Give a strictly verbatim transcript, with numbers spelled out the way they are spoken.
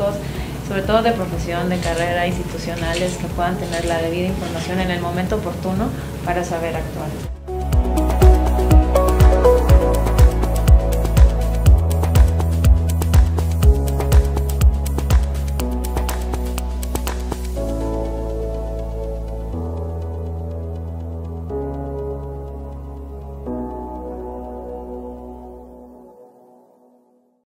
técnicos, sobre todo de profesión, de carrera, institucionales, que puedan tener la debida información en el momento oportuno para saber actuar.